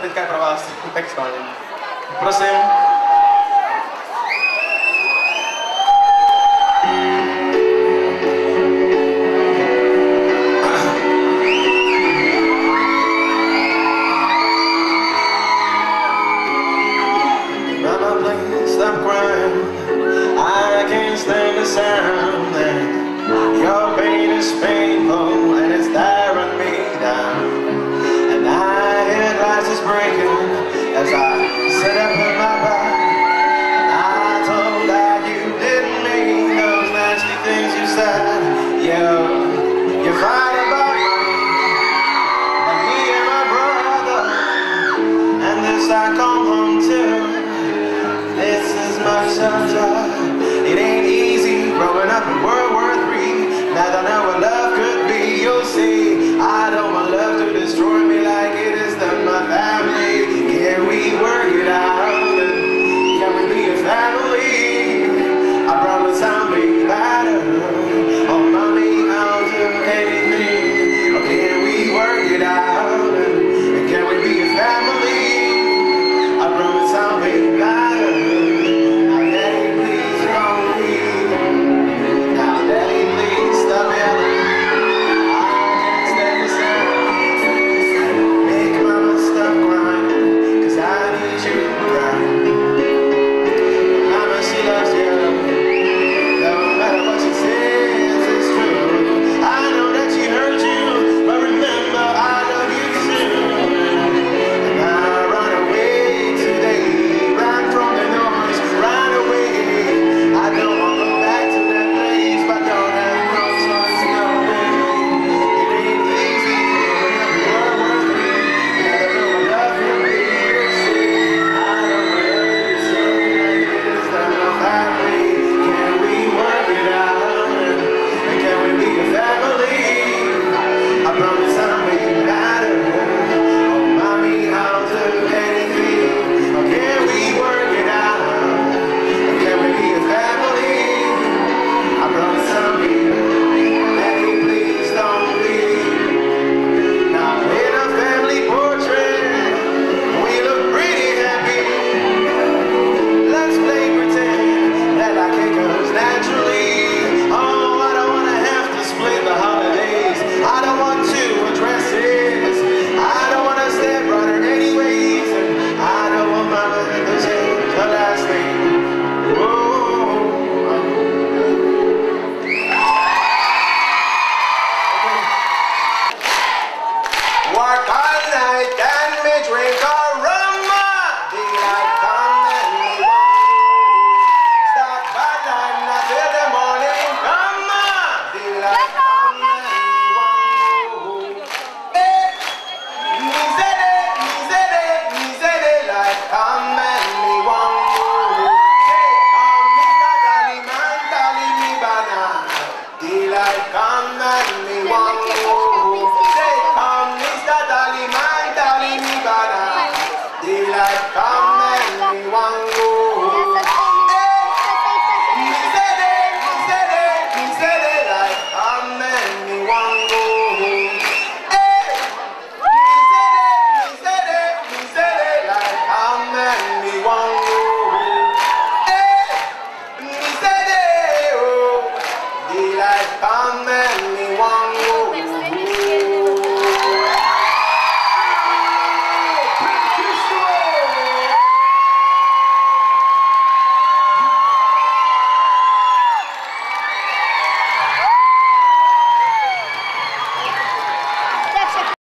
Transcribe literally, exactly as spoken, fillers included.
teďka je pro vás, tak schválně. Prosím. Mama, please stop crying. I can't stand the sound. Your pain is painful and it's tearing me down. And I hear glasses breaking as I sit up in my bed. And I told that you didn't mean those nasty things you said. You, you fight about me and me and my brother. And this I come home to. This is my shelter.